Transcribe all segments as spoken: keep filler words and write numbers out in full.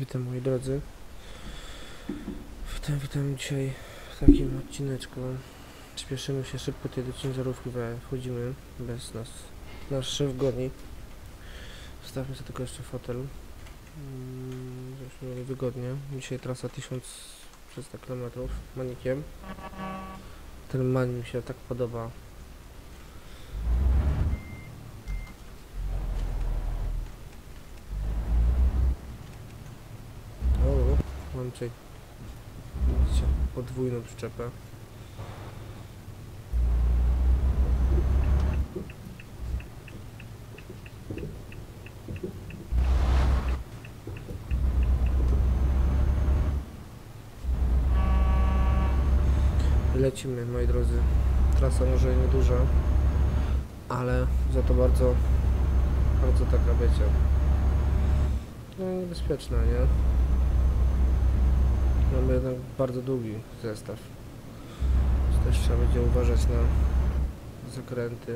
Witam moi drodzy. Witam, witam dzisiaj w takim odcineczku. Śpieszymy się szybko tutaj do ciężarówki, wchodzimy bez nas. Nasz szef goni. Wstawmy sobie tylko jeszcze fotel, mm, żebyśmy mieli wygodnie. Dzisiaj trasa tysiąc trzysta kilometrów manikiem. Ten mani mi się tak podoba. O, mam tutaj, widzicie, podwójną przyczepę. Lecimy, moi drodzy. Trasa może nieduża, ale za to bardzo, bardzo taka, wiecie, no niebezpieczna, nie? Mamy jednak bardzo długi zestaw. Też trzeba będzie uważać na zakręty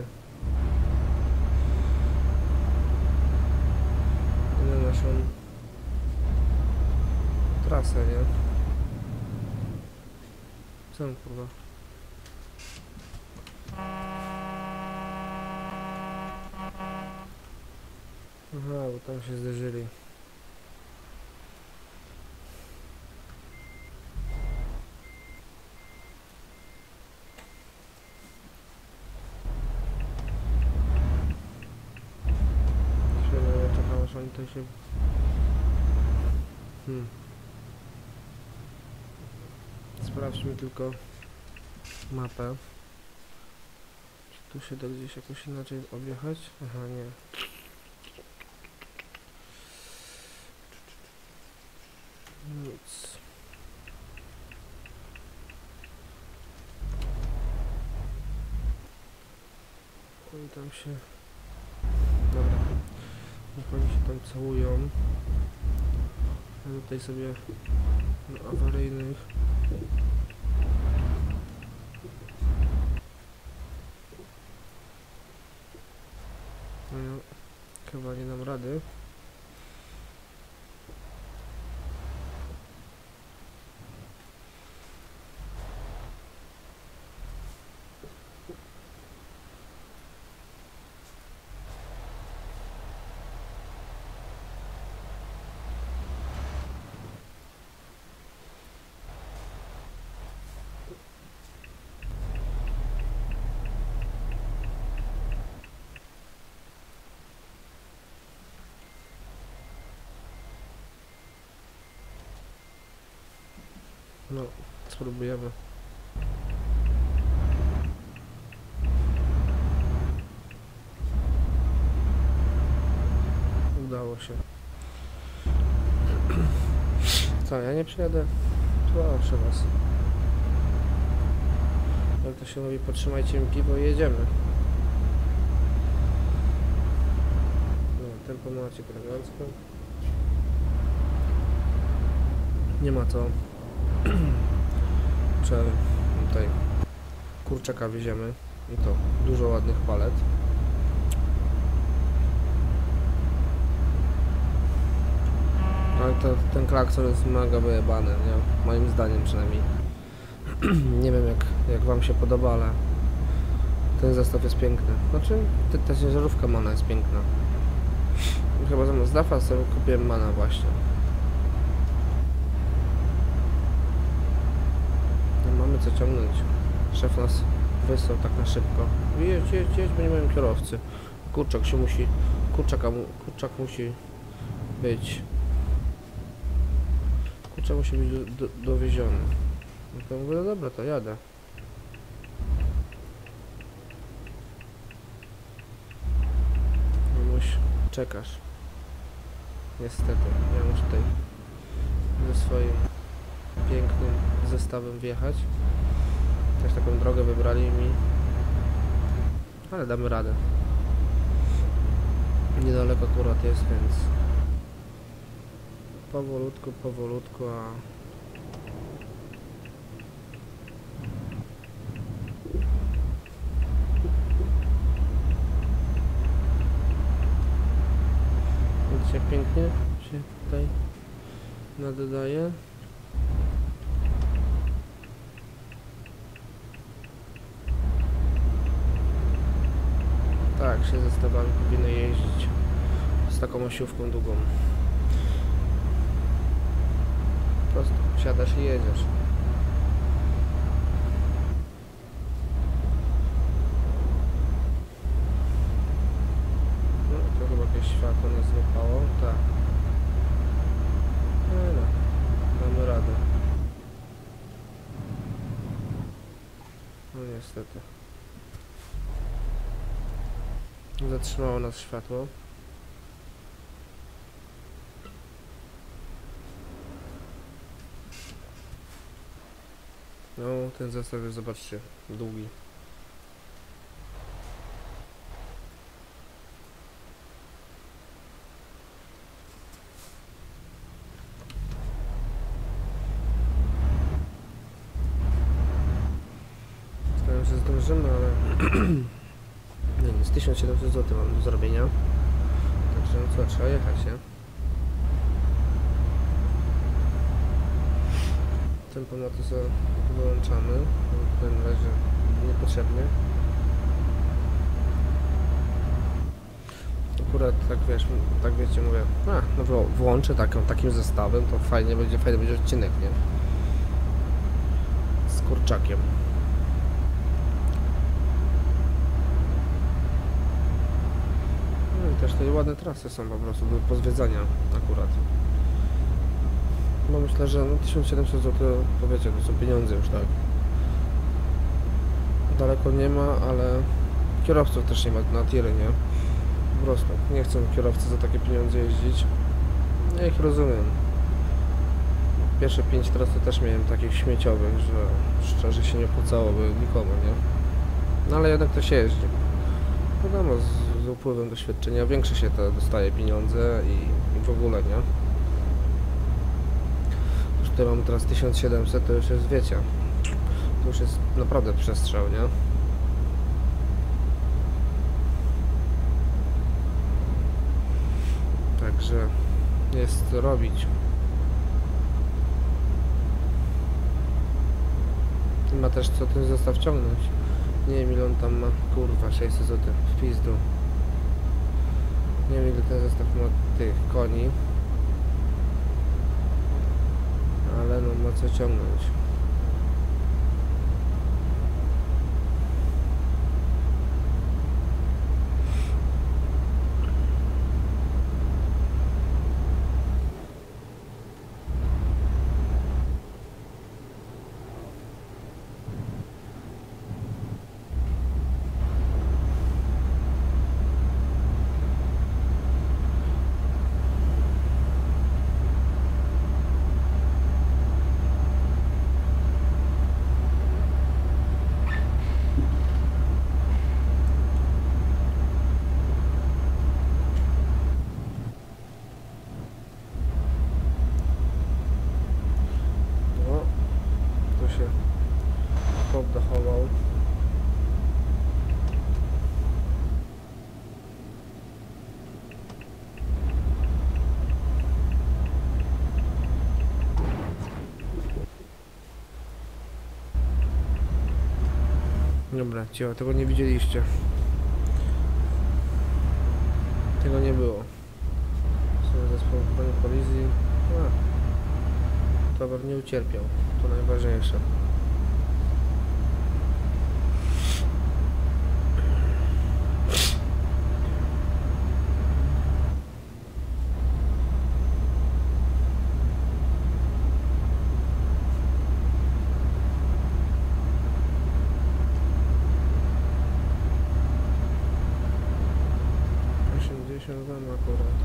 i na naszą trasę, nie? Co tam, kurwa? Aha, bo tam się zderzyli. Chwilę, ja czekam, aż oni to się... Hmm. Sprawdźmy tylko mapę. Czy tu się da gdzieś jakoś inaczej objechać? Aha, nie. Nic. Oni tam się... Dobra. Niech oni się tam całują. Ja tutaj sobie na awaryjnych no, chyba nie dam rady. No, spróbujemy. Udało się. Co, ja nie przyjadę? Proszę was. Jak to się mówi, potrzymajcie mi piwo i jedziemy. No, tempo macie elegancko. Nie ma co. Trzeba tutaj kurczaka wieziemy i to dużo ładnych palet. Ale to, ten klakson jest mega wyjebany, nie? Moim zdaniem przynajmniej. Nie wiem jak, jak wam się podoba, ale ten zestaw jest piękny. Znaczy ta, ta ciężarówka mana jest piękna. Chyba zamiast dafa sobie kupiłem mana właśnie. Mamy co ciągnąć. Szef nas wysłał tak na szybko. Jedź, jedź, jedź, bo nie mają kierowcy. Kurczak się musi... Kurczaka mu, kurczak musi być... Kurczak musi być do, do, dowieziony. No to mówię, no dobra, to jadę. Mamuś, czekasz. Niestety, ja muszę tutaj ze swoim pięknym zestawem wjechać. Też taką drogę wybrali mi, ale damy radę. Niedaleko akurat jest, więc powolutku, powolutku, a widzicie jak pięknie się tutaj Nadaje. Tak, się zestawami powinno jeździć z taką osiówką długą. Po prostu siadasz i jedziesz. No, to chyba jakieś światło nas złapało. Tak. No, no. Damy radę. No niestety. Zatrzymało nas światło. No, ten zestaw jest, zobaczcie, długi. Zastanawiam się, że zdążymy, ale nie, nie, z tysiąc siedemset złotych mam do zrobienia. Także no co, trzeba jechać, nie? Tempomaty sobie wyłączamy, w tym razie niepotrzebnie. Akurat tak wiesz, tak wiecie, mówię, a, no włączę taką, takim zestawem, to fajnie będzie, fajny będzie odcinek, nie? Z kurczakiem. No i też te ładne trasy są po prostu do pozwiedzania akurat. No myślę, że no tysiąc siedemset złotych, to wiecie, to są pieniądze już, tak. Daleko nie ma, ale kierowców też nie ma na tiry, nie? Po prostu nie chcą kierowcy za takie pieniądze jeździć. Ja ich rozumiem. Pierwsze pięć tras to też miałem takich śmieciowych, że szczerze się nie opłacałoby nikomu, nie? No ale jednak to się jeździ. Wiadomo, z, z upływem doświadczenia większe się to dostaje pieniądze i, i w ogóle, nie? Tutaj mamy teraz tysiąc siedemset, to już jest, wiecie, to już jest naprawdę przestrzał, nie? Także jest co robić. I ma też co ten zestaw ciągnąć. Nie wiem ile on tam ma, kurwa, sześćset złotych w pizdu. Nie wiem ile ten zestaw ma tych koni. Ale no ma co ciągnąć. Oddachował. Dobra, cicho, tego nie widzieliście. Tego nie było. Są zespoły kolizji. A, towar nie ucierpiał. To najważniejsze. osiemdziesiąt wam akurat.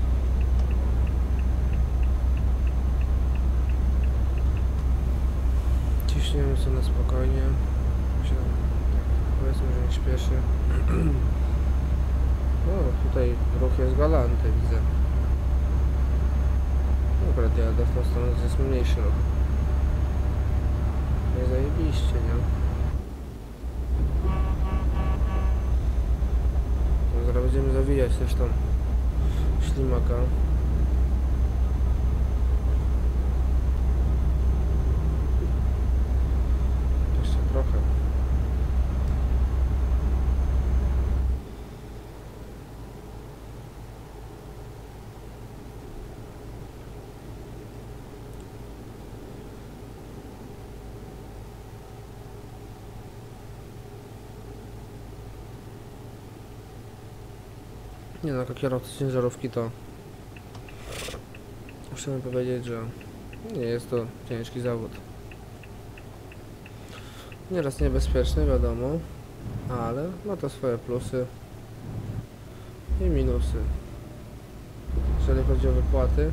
Ciśniemy sobie na spokojnie. Się, tak, powiedzmy, że nie śpieszy. O, tutaj ruch jest galanty, widzę. Akurat jadę w tą stronę, jest mniejszy ruch. Nie zajebiście, nie? No, zaraz będziemy zawijać też tam ślimaka. Nie no, jako kierowca ciężarówki to muszę powiedzieć, że nie jest to ciężki zawód. Nieraz niebezpieczny, wiadomo, ale ma to swoje plusy i minusy. Jeżeli chodzi o wypłaty,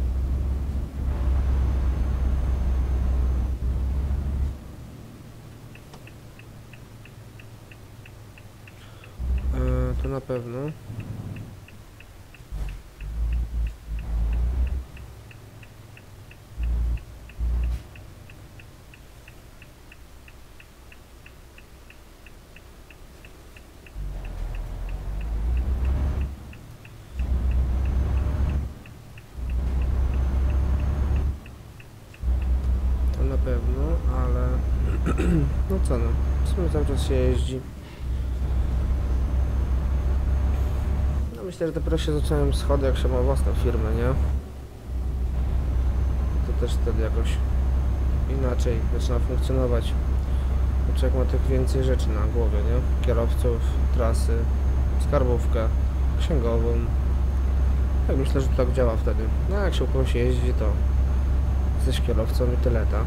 to na pewno. To na pewno, ale no co no, w sumie cały czas się jeździ. Myślę, że dopiero się zacząłem schody, jak się ma własną firmę, nie? To też wtedy jakoś inaczej zaczyna funkcjonować. Człowiek ma tych więcej rzeczy na głowie, nie? Kierowców, trasy, skarbówkę, księgową. Tak myślę, że tak działa wtedy. No jak się u kogoś jeździ, to jesteś kierowcą i tyle, tak?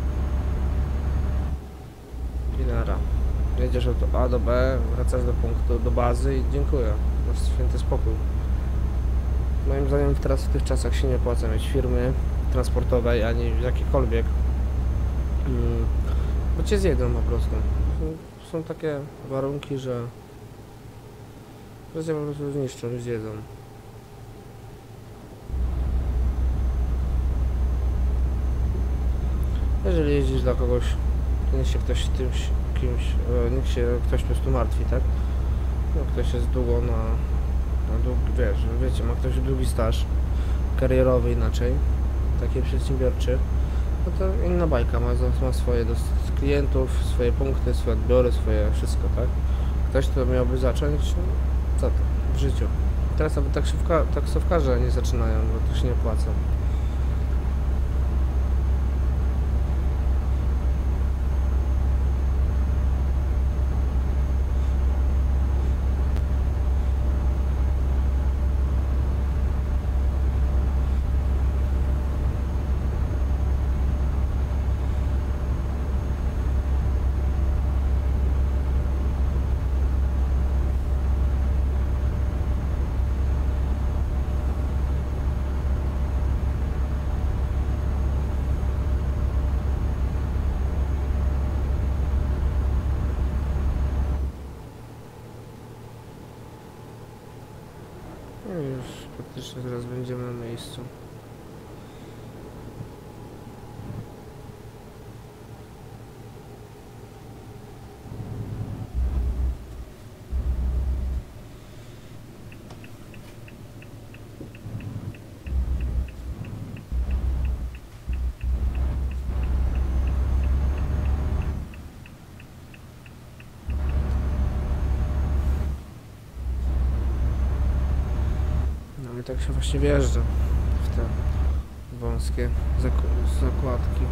I nara. Jedziesz od A do B, wracasz do punktu, do bazy i dziękuję. Masz święty spokój. Moim zdaniem teraz w tych czasach się nie opłaca mieć firmy transportowej, ani jakiejkolwiek. Hmm, bo cię zjedzą po prostu. Są, są takie warunki, że że cię po prostu zniszczą i zjedzą. Jeżeli jeździsz dla kogoś, to niech się ktoś tym kimś, niech się ktoś po prostu martwi, tak? No, ktoś jest długo na, na długi, wiesz, wiecie, ma ktoś długi staż karierowy inaczej, taki przedsiębiorczy, no to inna bajka, ma, ma swoje do klientów, swoje punkty, swoje odbiory, swoje wszystko, tak? Ktoś, kto miałby zacząć, no, co to, w życiu. Teraz nawet taksówka, taksówkarze nie zaczynają, bo to się nie opłaca. No już praktycznie zaraz będziemy na miejscu. I tak się właśnie wjeżdża w te wąskie zak- zakładki.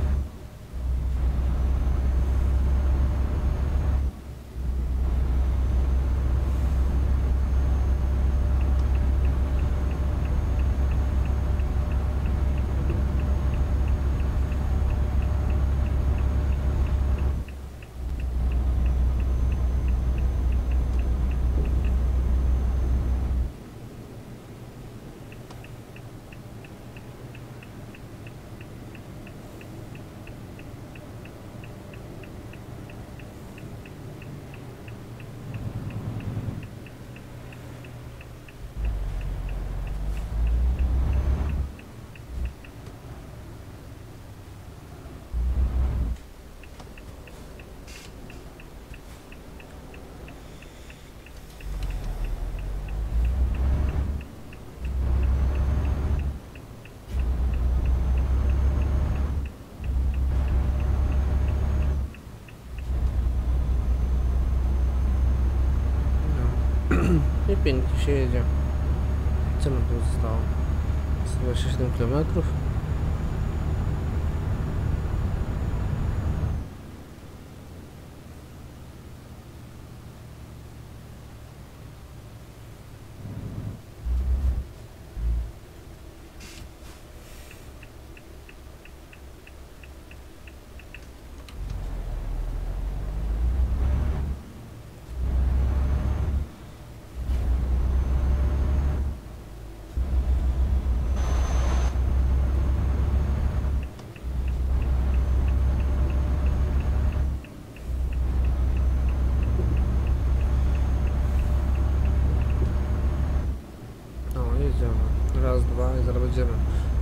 I pięknie się jedzie. Co nam tu zostało? sto dwadzieścia siedem kilometrów.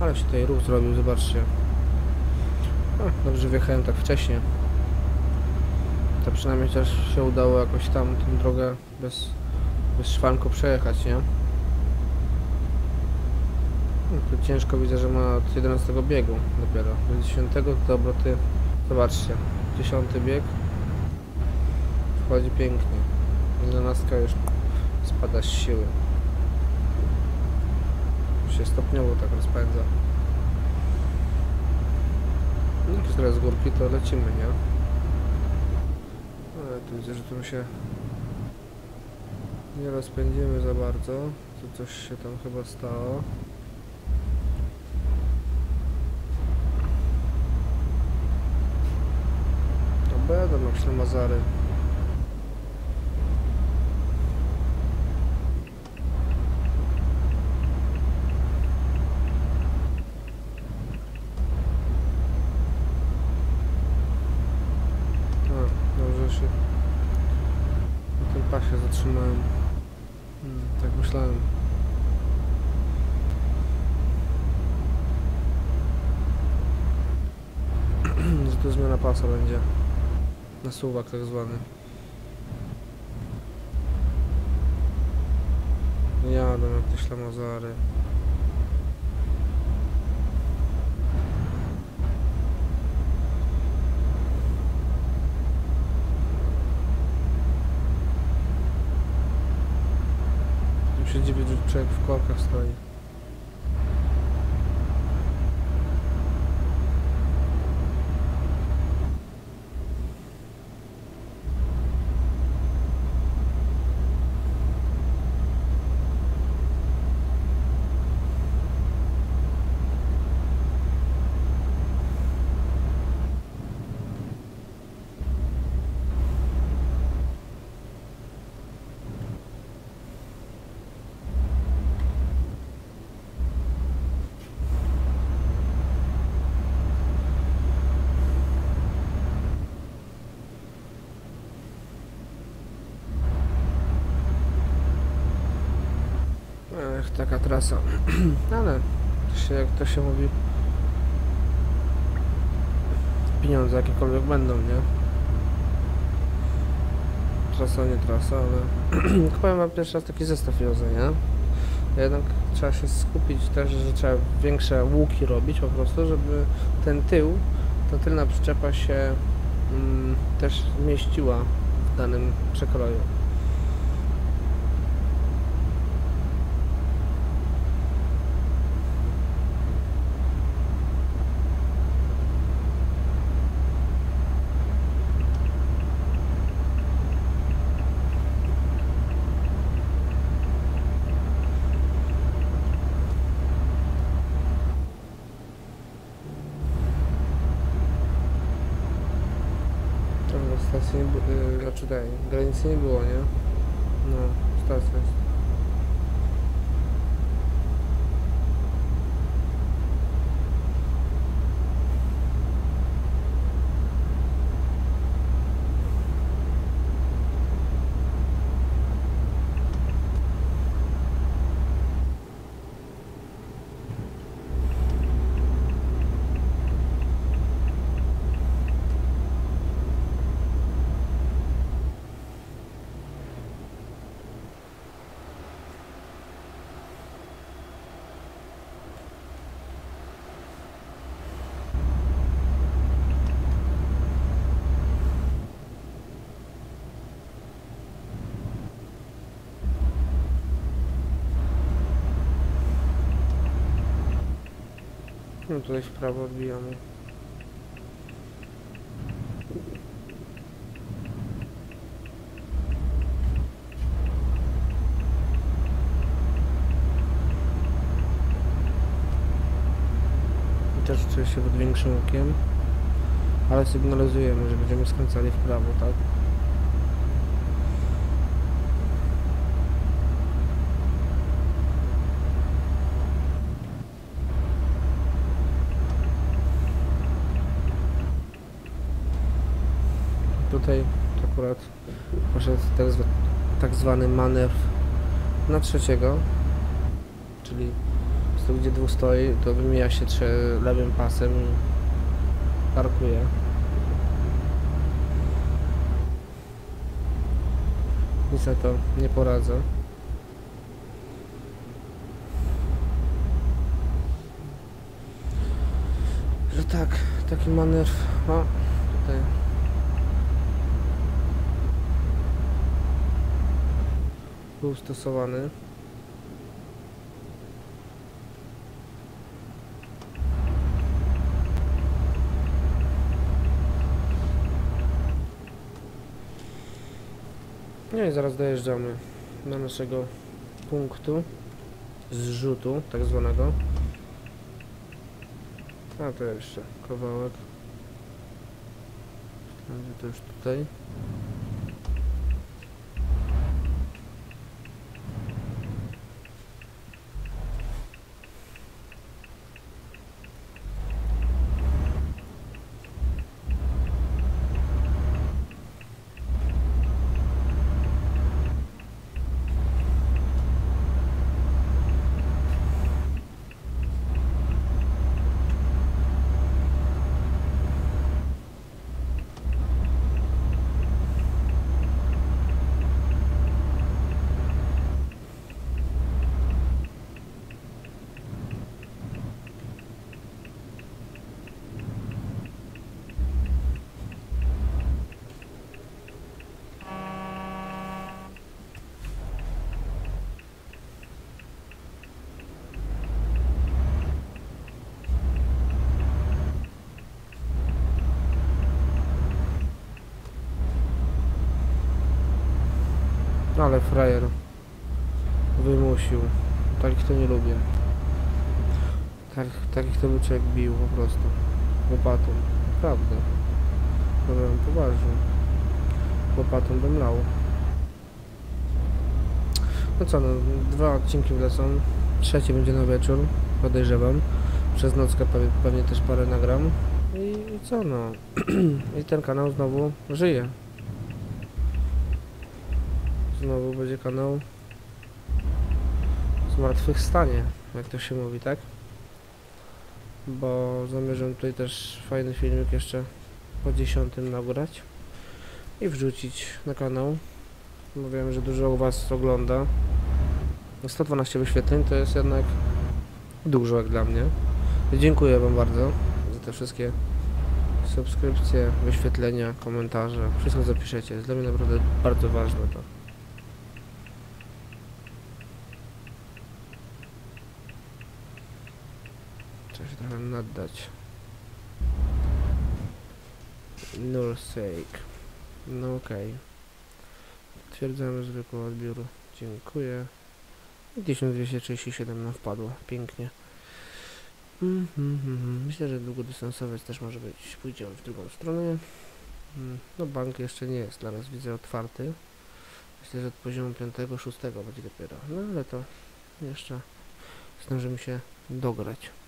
Ale się tutaj ruch zrobił, zobaczcie. O, dobrze wjechałem tak wcześnie. To przynajmniej też się udało jakoś tam tę drogę bez, bez szwanku przejechać, nie? No, tu ciężko, widzę, że ma od jedenastego biegu dopiero. Do dziesiątego te obroty, zobaczcie, dziesiąty bieg. Wchodzi pięknie. jedenastka już spada z siły. Już się stopniowo tak rozpędza. No i teraz z górki to lecimy, nie? Ale tu widzę, że tu się nie rozpędzimy za bardzo. Tu coś się tam chyba stało. To będą jak ślamazary. Się na tym pasie zatrzymałem. Hmm, tak myślałem. Że to zmiana pasa będzie. Nasuwak tak zwany. Jadą jak te ślamazary. Się dziwię, że człowiek w korkach stoi. Ech, taka trasa. Ale to się, jak to się mówi, pieniądze jakiekolwiek będą, nie? Trasa, nie trasa, ale powiem wam pierwszy raz taki zestaw wiozę, nie? Jednak trzeba się skupić też, że trzeba większe łuki robić po prostu, żeby ten tył, ta tylna przyczepa się mm, też mieściła w danym przekroju. Stacji nie było, yy, znaczy daj, granicy nie było, nie? No, stacja jest. No tutaj w prawo odbijamy. I też czuję się pod większym łukiem, ale sygnalizujemy, że będziemy skręcali w prawo, tak? Tutaj akurat poszedł tak, tak zwany manewr na trzeciego, czyli miejscu, gdzie dwóch stoi, to wymija się trze lewym pasem i parkuje. Nic na to nie poradzę. Że tak, taki manewr, o, tutaj był stosowany. No i zaraz dojeżdżamy do naszego punktu zrzutu, tak zwanego. A to jeszcze kawałek. Będzie to już tutaj. Ale frajer wymusił. Takich to nie lubię. Tak, takich to by człowiek bił po prostu. Łopatą. Naprawdę. Powiem poważnie. Łopatą bym lał. No co no, dwa odcinki wlecą. Trzeci będzie na wieczór, podejrzewam. Przez nockę pewnie, pewnie też parę nagram. I, i co no. I ten kanał znowu żyje. Znowu będzie kanał zmartwychwstanie, jak to się mówi, tak? Bo zamierzam tutaj też fajny filmik jeszcze po dziesiątym nagrać i wrzucić na kanał, bo wiem, że dużo u was ogląda. sto dwanaście wyświetleń to jest jednak dużo jak dla mnie. Dziękuję wam bardzo za te wszystkie subskrypcje, wyświetlenia, komentarze, wszystko co piszecie. Jest dla mnie naprawdę bardzo ważne to. Trzeba się trochę naddać. Null sake. No okej. Okay. Potwierdzamy zwykły odbiór. Dziękuję. I tysiąc dwieście trzydzieści siedem nam wpadło. Pięknie. Mm, mm, mm. Myślę, że długodystansowiec też może być. Pójdziemy w drugą stronę. Mm. No bank jeszcze nie jest dla nas, widzę, otwarty. Myślę, że od poziomu piątego, szóstego będzie dopiero. No ale to jeszcze zdążymy się dograć.